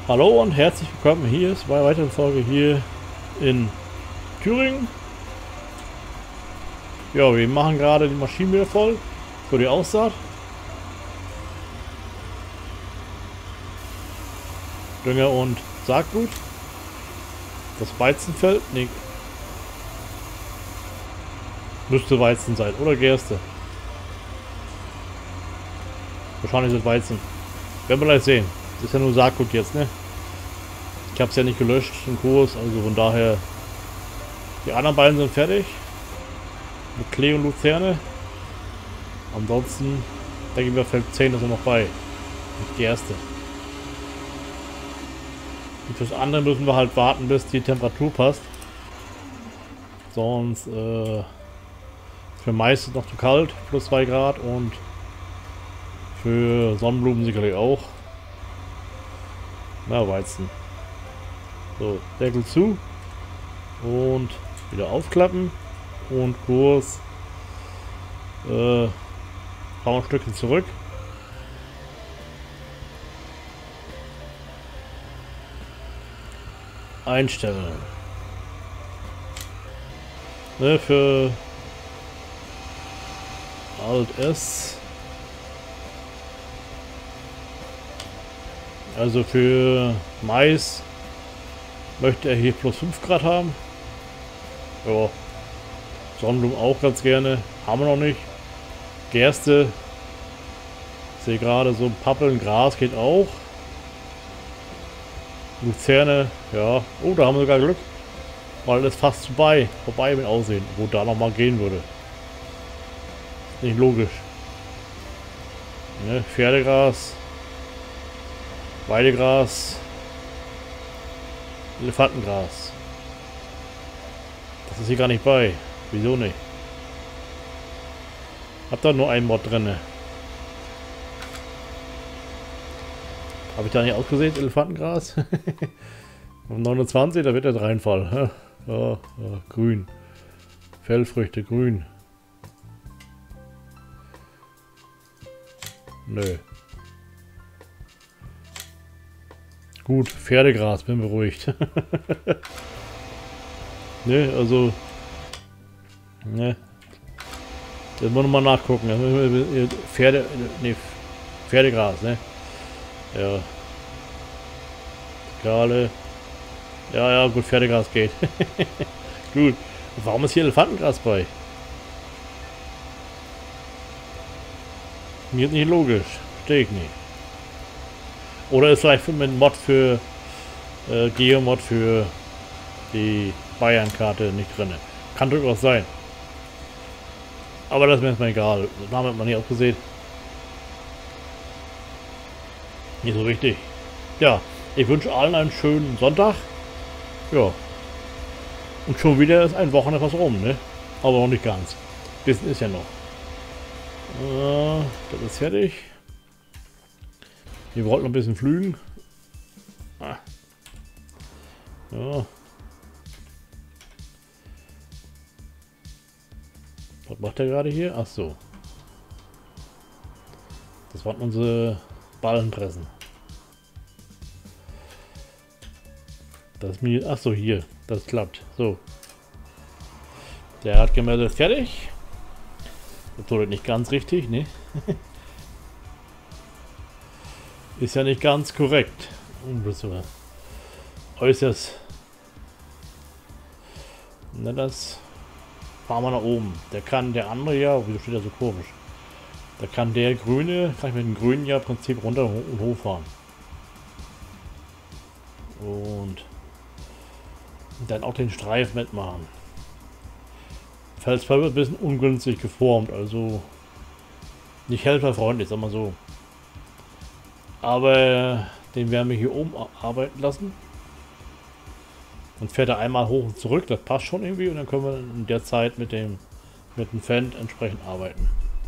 Hallo und herzlich willkommen hier ist bei einer weiteren Folge hier in Thüringen. Ja, wir machen gerade die Maschinen wieder voll für die Aussaat. Dünger und Saatgut. Das Weizenfeld, nee, müsste Weizen sein oder Gerste. Wahrscheinlich ist es Weizen. Werden wir gleich sehen. Das ist ja nur Saatgut jetzt, ne? Ich habe es ja nicht gelöscht im Kurs, also von daher. Die anderen beiden sind fertig. Mit Klee und Luzerne. Ansonsten denke ich mir, Feld 10 ist er noch bei. Mit Gerste. Und fürs andere müssen wir halt warten, bis die Temperatur passt. Sonst für Mais ist es noch zu kalt, plus 2 Grad, und für Sonnenblumen sicherlich auch. Na, Weizen. So, Deckel zu und wieder aufklappen und Kurs ein Stückchen zurück. Einstellen. Ne, für Alt S. Also für Mais möchte er hier plus 5 Grad haben. Ja. Sonnenblumen auch ganz gerne. Haben wir noch nicht. Gerste. Ich sehe gerade so Pappeln, Gras geht auch. Luzerne, ja. Oh, da haben wir sogar Glück. Weil das fast vorbei mit Aussehen. Wo da noch mal gehen würde. Nicht logisch. Ne? Pferdegras. Weidegras. Elefantengras. Das ist hier gar nicht bei. Wieso nicht? Hab da nur einen Mod drin. Habe ich da nicht ausgesehen? Elefantengras? Um 29, da wird der reinfallen. Ja, grün. Fellfrüchte, grün. Nö. Gut, Pferdegras, bin beruhigt. Ne, also. Ne. Das muss man mal nachgucken. Pferdegras, ne? Ja. Skale. Ja, gut, Pferdegras geht. Gut. Warum ist hier Elefantengras bei? Mir ist nicht logisch. Verstehe ich nicht. Oder ist vielleicht mit Mod für Geomod für die Bayern-Karte nicht drin. Kann durchaus sein. Aber das ist mir erstmal egal. Den Namen hat man nicht ausgesehen. Nicht so wichtig. Ja, ich wünsche allen einen schönen Sonntag. Ja. Und schon wieder ist ein Wochenende was rum, ne? Aber noch nicht ganz. Bisschen ist ja noch. Das ist fertig. Wir wollten noch ein bisschen flügen. Ah. Ja. Was macht er gerade hier? Ach so. Das waren unsere Ballenpressen. Das ist mir. Ach so, hier. Das klappt. So. Der hat gemeldet, fertig. Das tut nicht ganz richtig, ne? Ist ja nicht ganz korrekt. Äußerst. Na, das fahren wir nach oben. Der andere ja, wieso steht er so komisch? Da kann der grüne, kann ich mit dem grünen ja im Prinzip runter und hochfahren. Und dann auch den Streifen mitmachen. Felsfall wird ein bisschen ungünstig geformt, also nicht helferfreundlich, sag mal so. Aber den werden wir hier oben arbeiten lassen. Dann fährt er einmal hoch und zurück, das passt schon irgendwie, und dann können wir in der Zeit mit dem Fendt entsprechend arbeiten.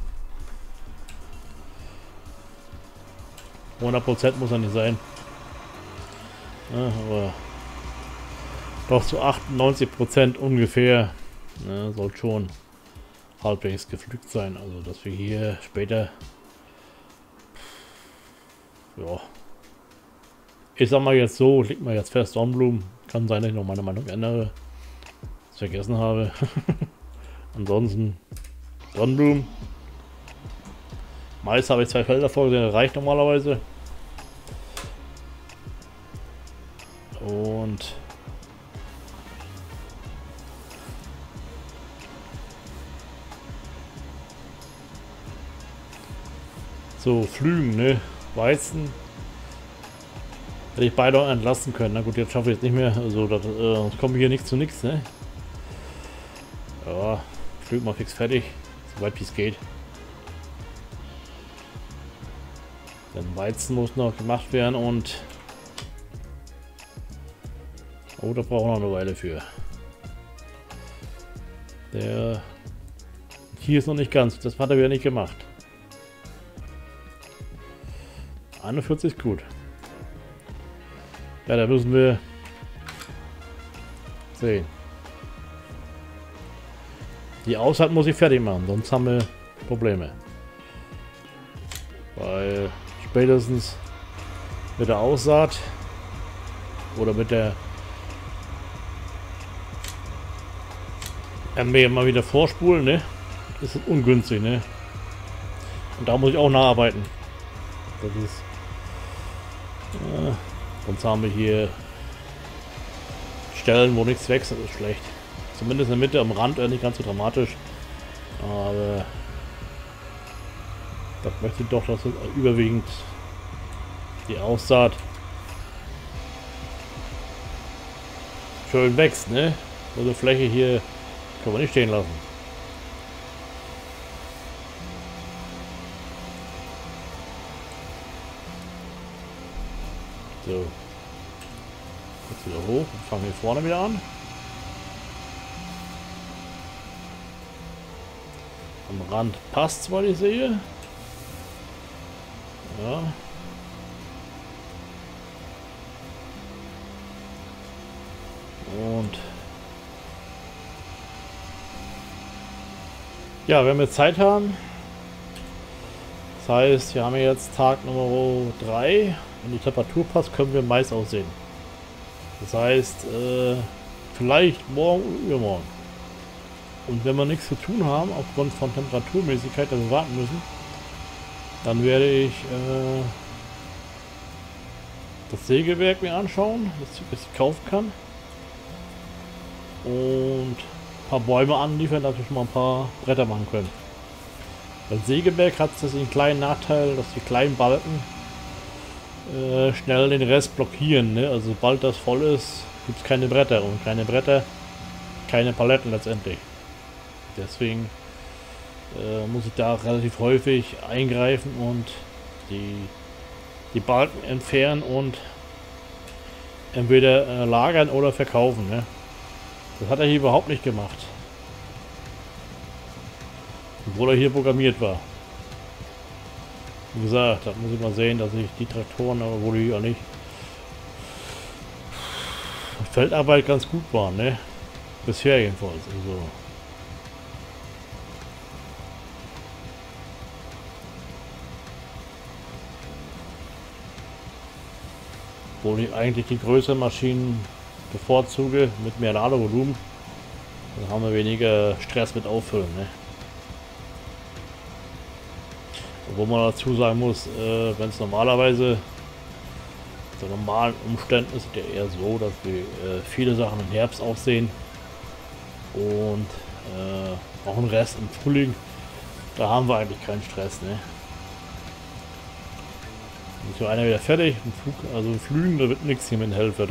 100% muss er nicht sein. Ja, aber doch zu 98% ungefähr. Ja, soll schon halbwegs gepflügt sein. Also dass wir hier später ja, Ich sag mal jetzt so, liegt mal jetzt fest, Sonnenblumen. Kann sein, dass ich noch meine Meinung ändere. Das vergessen habe. Ansonsten Sonnenblumen. Mais habe ich 2 Felder vorgesehen, das reicht normalerweise. Und so, Flügen, ne? Weizen. Hätte ich beide auch entlassen können. Na gut, jetzt schaffe ich es nicht mehr. Also, das kommt hier nicht zu nichts, ne? Ja, Flügen mal fix fertig. Soweit wie es geht. Dann Weizen muss noch gemacht werden und... Oh, da brauchen wir noch eine Weile für. Der... Hier ist noch nicht ganz. Das hat er wieder nicht gemacht. 41 ist gut. Ja, da müssen wir sehen. Die Aussaat muss ich fertig machen, sonst haben wir Probleme. Weil spätestens mit der Aussaat oder mit der MB mal wieder vorspulen, ne? Das ist ungünstig, ne? Und da muss ich auch nacharbeiten. Das ist... sonst haben wir hier Stellen, wo nichts wächst, das ist schlecht. Zumindest in der Mitte am Rand, nicht ganz so dramatisch. Aber das möchte ich doch, dass es überwiegend die Aussaat schön wächst, ne? Also Fläche hier können wir nicht stehen lassen. So. Jetzt wieder hoch und fangen hier vorne wieder an. Am Rand passt es, weil ich sehe. Ja. Und ja, wenn wir Zeit haben, das heißt, wir haben jetzt Tag Nummer 3, wenn die Temperatur passt, können wir Mais aussehen. Das heißt, vielleicht morgen oder übermorgen. Und wenn wir nichts zu tun haben, aufgrund von Temperaturmäßigkeit, dass wir warten müssen, dann werde ich das Sägewerk mir anschauen, das ich kaufen kann. Und ein paar Bäume anliefern, dass wir schon mal ein paar Bretter machen können. Beim Sägewerk hat es den kleinen Nachteil, dass die kleinen Balken schnell den Rest blockieren. Ne? Also sobald das voll ist, gibt es keine Bretter und keine Bretter, keine Paletten letztendlich. Deswegen muss ich da relativ häufig eingreifen und die Balken entfernen und entweder lagern oder verkaufen. Ne? Das hat er hier überhaupt nicht gemacht. Obwohl er hier programmiert war. Wie gesagt, da muss ich mal sehen, dass ich die Traktoren, aber wohl hier auch nicht, Feldarbeit ganz gut war, ne? Bisher jedenfalls. Also. Obwohl ich eigentlich die größeren Maschinen bevorzuge mit mehr Ladevolumen. Dann haben wir weniger Stress mit Auffüllen, ne? Wo man dazu sagen muss, wenn es normalerweise zu normalen Umständen ist, ja eher so, dass wir viele Sachen im Herbst aussehen und auch einen Rest im Frühling, da haben wir eigentlich keinen Stress, ne? Ist so einer wieder fertig, ein Flug, also Flügen, da wird nichts hier mit dem Helfer.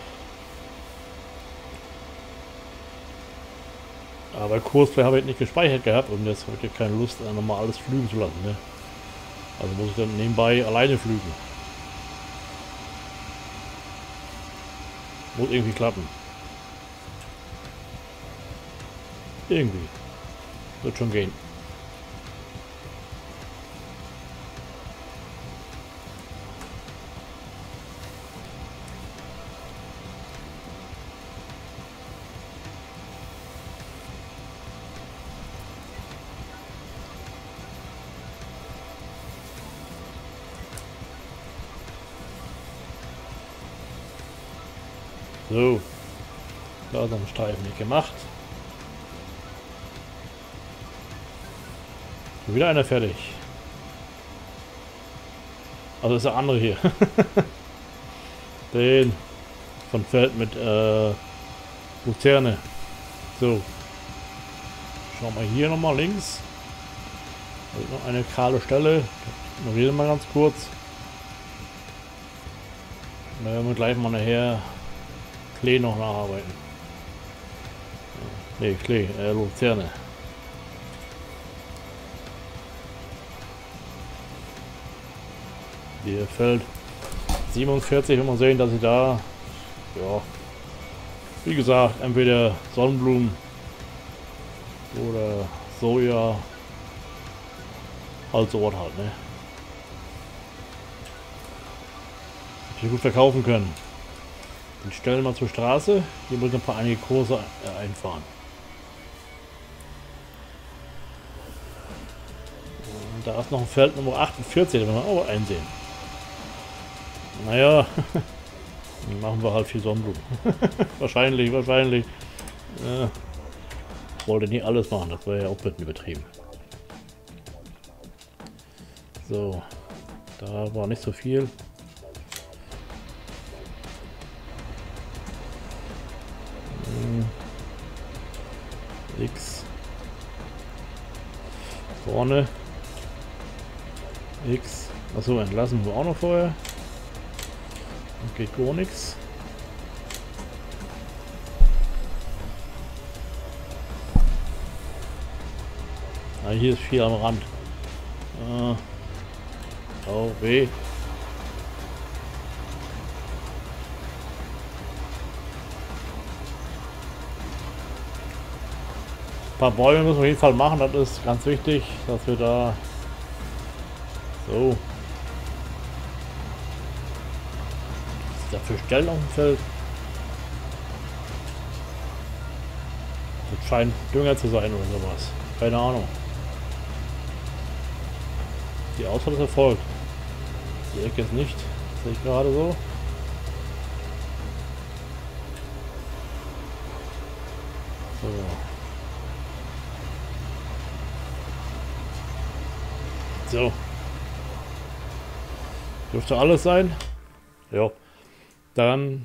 Aber Kursplay habe ich nicht gespeichert gehabt und jetzt habe ich keine Lust, nochmal alles flügen zu lassen, ne? Also muss ich dann nebenbei alleine flügen. Muss irgendwie klappen. Irgendwie. Wird schon gehen. So. Da ist ein Streifen nicht gemacht. Und wieder einer fertig. Also ist der andere hier. Den von Feld mit Luzerne. So. Schauen wir hier nochmal links. Da ist noch eine kahle Stelle. Ignorieren wir mal ganz kurz. Da werden wir gleich mal nachher Klee noch nacharbeiten. Ne, Klee, Luzerne. Hier Feld 47, wenn wir sehen, dass sie da, ja, wie gesagt, entweder Sonnenblumen oder Soja, halt so was halt, ne? Die gut verkaufen können. Den stellen wir zur Straße. Hier müssen ein paar einige Kurse einfahren. Und da ist noch ein Feld Nummer 48, das werden wir auch einsehen. Naja, dann machen wir halt viel Sonnenblumen. wahrscheinlich. Wollte nicht alles machen, das wäre ja auch ein bisschen übertrieben. So, da war nicht so viel. X vorne X, achso, entlassen wir auch noch vorher. Und geht gar nichts. Ah, hier ist viel am Rand. Oh weh. Ein paar Bäume müssen wir auf jeden Fall machen, das ist ganz wichtig, dass wir da so. Was ist da für Stellen auf dem Feld? Das scheint Dünger zu sein oder sowas. Keine Ahnung. Die Ausfahrt ist erfolgt. Die Ecke ist nicht. Sehe ich gerade so. So. So. Dürfte alles sein. Ja. Dann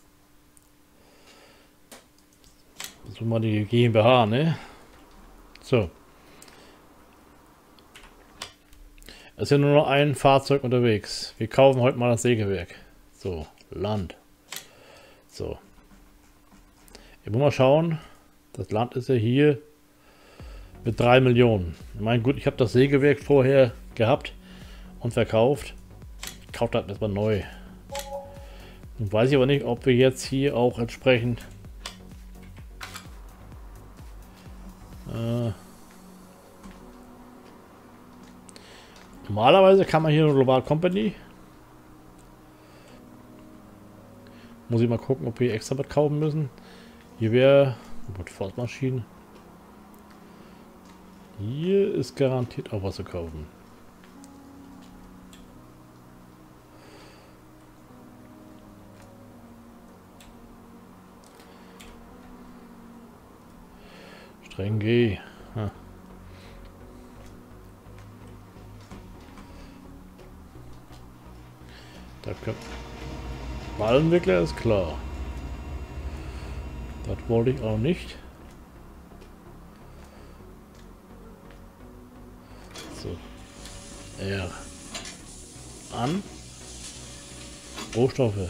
suchen wir die GmbH, ne? So. Es ist ja nur noch ein Fahrzeug unterwegs. Wir kaufen heute mal das Sägewerk. So, Land. So. Ich muss mal schauen. Das Land ist ja hier mit 3 Millionen. Ich meine, gut, ich habe das Sägewerk vorher gehabt und verkauft. Ich kaufe das erstmal neu. Nun weiß ich aber nicht, ob wir jetzt hier auch entsprechend normalerweise kann man hier eine Global Company. Muss ich mal gucken, ob wir extra was kaufen müssen. Hier wäre Forstmaschinen. Hier ist garantiert auch was zu kaufen. Streng G. Ha. Da können Wallenwickler ist klar. Das wollte ich auch nicht. So. R. An. Rohstoffe.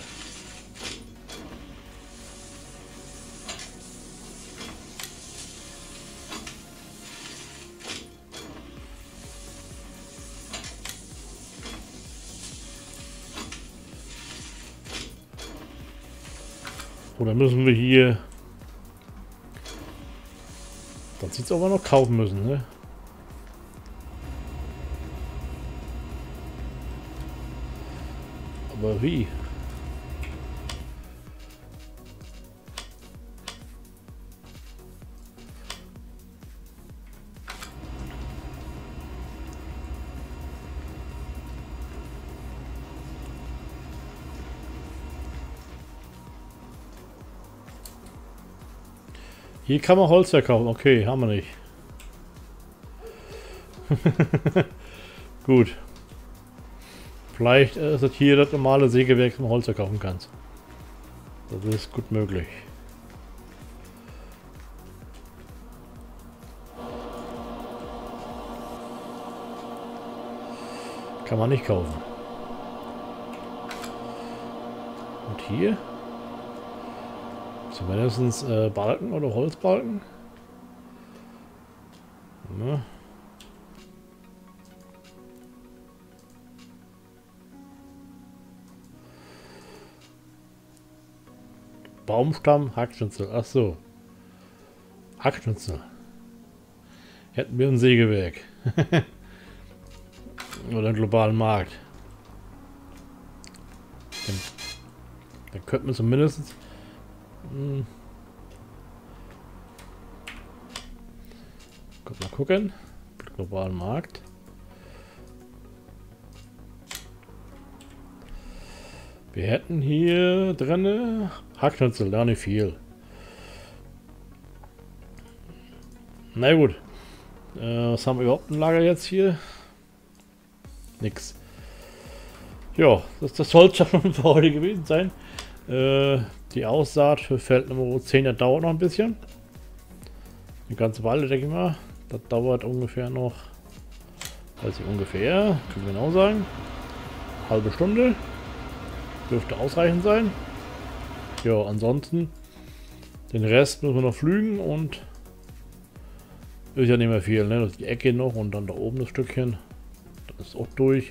Oder müssen wir hier... Dann sieht es aber noch kaufen müssen, ne? Aber wie? Hier kann man Holz verkaufen. Okay, haben wir nicht. Gut. Vielleicht ist das hier das normale Sägewerk, wo man Holz verkaufen kannst. Das ist gut möglich. Kann man nicht kaufen. Und hier? Zumindest Balken oder Holzbalken. Ja. Baumstamm, Hackschnitzel. Ach so. Hackschnitzel. Hätten wir ein Sägewerk. Oder einen globalen Markt. Dann könnten wir zumindest mal gucken. Globalen Markt. Wir hätten hier drinne Hackschnitzel, da nicht viel. Na gut. Was haben wir überhaupt im Lager jetzt hier? Nix. Ja, das soll es schon für heute gewesen sein. Die Aussaat für Feld Nummer 10, das dauert noch ein bisschen. Eine ganze Weile, denke ich mal. Das dauert ungefähr noch, also ungefähr, können wir genau sagen, halbe Stunde. Dürfte ausreichend sein. Ja, ansonsten den Rest müssen wir noch pflügen und ist ja nicht mehr viel, ne? Das ist die Ecke noch und dann da oben das Stückchen. Das ist auch durch.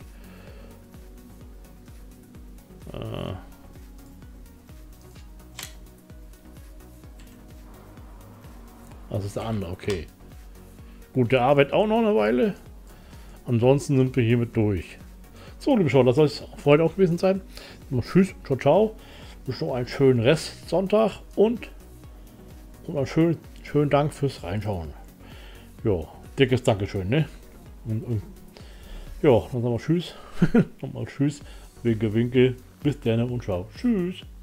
Das ist der andere, okay. Gut, der arbeitet auch noch eine Weile. Ansonsten sind wir hiermit durch. So, liebe Schauer, das soll es für heute auch gewesen sein. Tschüss, ciao, ciao. Wünsche noch einen schönen Rest Sonntag und einen schönen Dank fürs Reinschauen. Ja, dickes Dankeschön, ne? Und ja, dann sagen wir Tschüss. Nochmal Tschüss. Winke, winke. Bis dann und ciao. Tschüss.